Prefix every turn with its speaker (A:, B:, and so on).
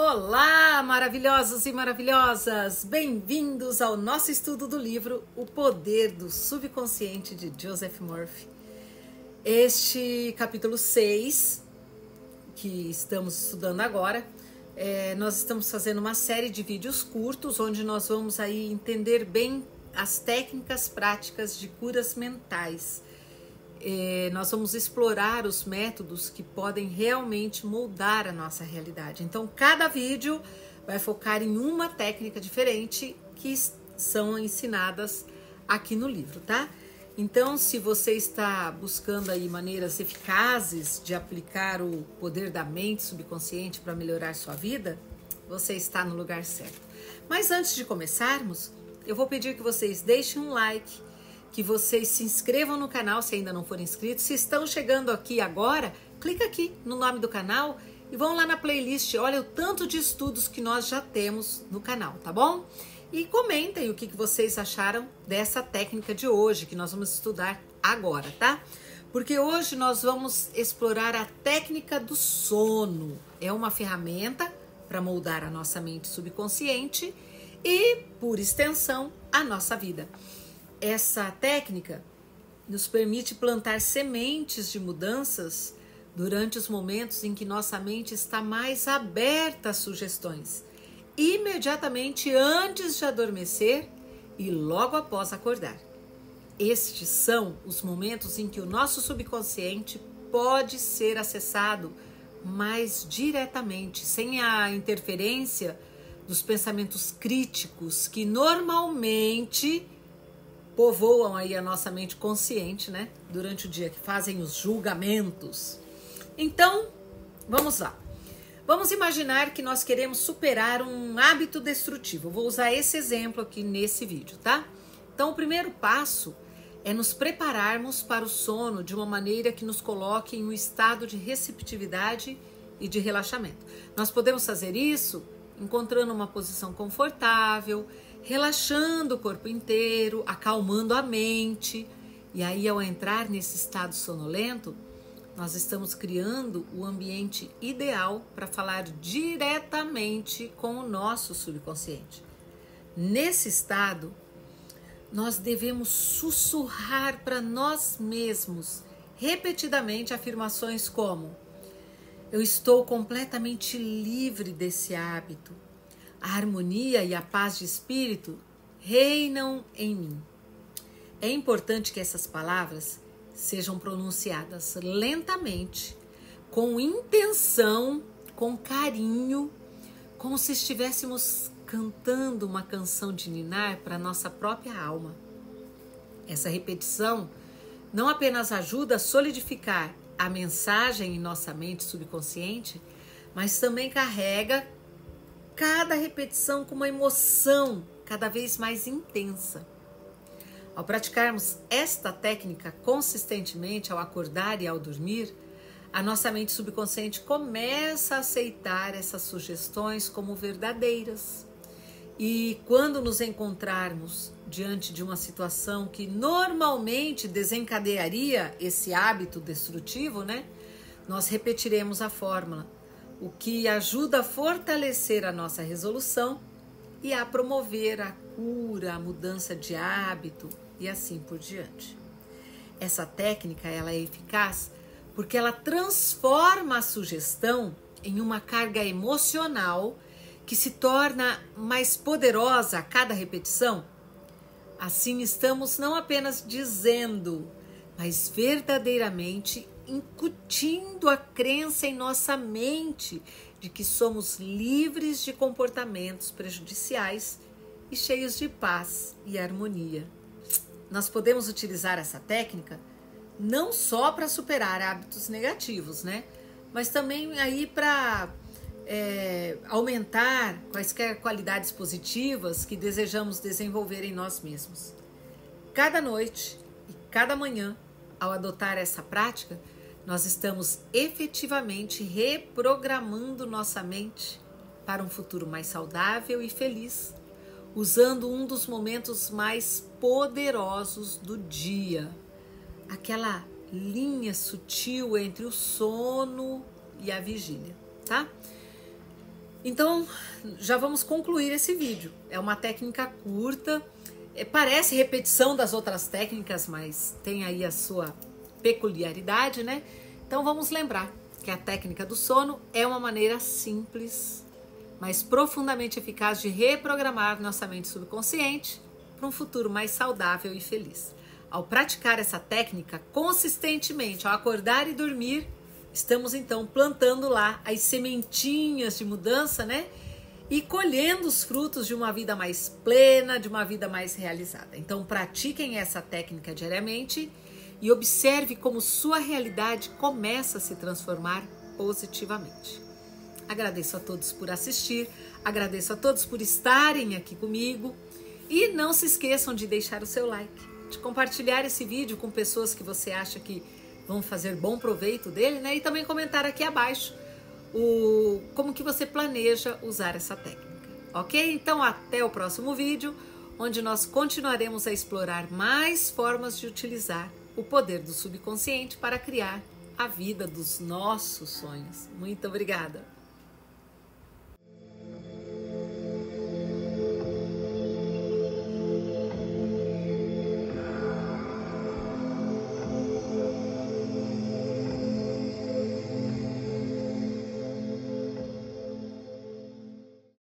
A: Olá, maravilhosos e maravilhosas! Bem-vindos ao nosso estudo do livro O Poder do Subconsciente, de Joseph Murphy. Este capítulo 6, que estamos estudando agora, nós estamos fazendo uma série de vídeos curtos, onde nós vamos aí entender bem as técnicas práticas de curas mentais. Nós vamos explorar os métodos que podem realmente moldar a nossa realidade. Então, cada vídeo vai focar em uma técnica diferente que são ensinadas aqui no livro, tá? Então, se você está buscando aí maneiras eficazes de aplicar o poder da mente subconsciente para melhorar sua vida, você está no lugar certo. Mas antes de começarmos, eu vou pedir que vocês deixem um like, que vocês se inscrevam no canal se ainda não forem inscritos. Se estão chegando aqui agora, clica aqui no nome do canal e vão lá na playlist. Olha o tanto de estudos que nós já temos no canal, tá bom? E comentem o que vocês acharam dessa técnica de hoje, que nós vamos estudar agora, tá? Porque hoje nós vamos explorar a técnica do sono. É uma ferramenta para moldar a nossa mente subconsciente e, por extensão, a nossa vida. Essa técnica nos permite plantar sementes de mudanças durante os momentos em que nossa mente está mais aberta às sugestões, imediatamente antes de adormecer e logo após acordar. Estes são os momentos em que o nosso subconsciente pode ser acessado mais diretamente, sem a interferência dos pensamentos críticos que normalmente povoam aí a nossa mente consciente, né? Durante o dia, que fazem os julgamentos. Então, vamos lá. Vamos imaginar que nós queremos superar um hábito destrutivo. Eu vou usar esse exemplo aqui nesse vídeo, tá? Então, o primeiro passo é nos prepararmos para o sono de uma maneira que nos coloque em um estado de receptividade e de relaxamento. Nós podemos fazer isso encontrando uma posição confortável, relaxando o corpo inteiro, acalmando a mente. E aí, ao entrar nesse estado sonolento, nós estamos criando o ambiente ideal para falar diretamente com o nosso subconsciente. Nesse estado, nós devemos sussurrar para nós mesmos repetidamente afirmações como: eu estou completamente livre desse hábito. A harmonia e a paz de espírito reinam em mim. É importante que essas palavras sejam pronunciadas lentamente, com intenção, com carinho, como se estivéssemos cantando uma canção de ninar para a nossa própria alma. Essa repetição não apenas ajuda a solidificar a mensagem em nossa mente subconsciente, mas também carrega cada repetição com uma emoção cada vez mais intensa. Ao praticarmos esta técnica consistentemente ao acordar e ao dormir, a nossa mente subconsciente começa a aceitar essas sugestões como verdadeiras. E quando nos encontrarmos diante de uma situação que normalmente desencadearia esse hábito destrutivo, né? Nós repetiremos a fórmula, o que ajuda a fortalecer a nossa resolução e a promover a cura, a mudança de hábito e assim por diante. Essa técnica ela é eficaz porque ela transforma a sugestão em uma carga emocional que se torna mais poderosa a cada repetição. Assim estamos não apenas dizendo, mas verdadeiramente incutindo a crença em nossa mente de que somos livres de comportamentos prejudiciais e cheios de paz e harmonia. Nós podemos utilizar essa técnica não só para superar hábitos negativos, né? Mas também aí para aumentar quaisquer qualidades positivas que desejamos desenvolver em nós mesmos. Cada noite e cada manhã, ao adotar essa prática, nós estamos efetivamente reprogramando nossa mente para um futuro mais saudável e feliz, usando um dos momentos mais poderosos do dia, aquela linha sutil entre o sono e a vigília, tá? Então, já vamos concluir esse vídeo. É uma técnica curta, parece repetição das outras técnicas, mas tem aí a sua peculiaridade, né? Então vamos lembrar que a técnica do sono é uma maneira simples, mas profundamente eficaz de reprogramar nossa mente subconsciente para um futuro mais saudável e feliz. Ao praticar essa técnica consistentemente, ao acordar e dormir, estamos então plantando lá as sementinhas de mudança, né? E colhendo os frutos de uma vida mais plena, de uma vida mais realizada. Então pratiquem essa técnica diariamente e observe como sua realidade começa a se transformar positivamente. Agradeço a todos por assistir, agradeço a todos por estarem aqui comigo e não se esqueçam de deixar o seu like, de compartilhar esse vídeo com pessoas que você acha que vão fazer bom proveito dele, né? E também comentar aqui abaixo como que você planeja usar essa técnica, ok? Então até o próximo vídeo, onde nós continuaremos a explorar mais formas de utilizar o poder do subconsciente para criar a vida dos nossos sonhos. Muito obrigada!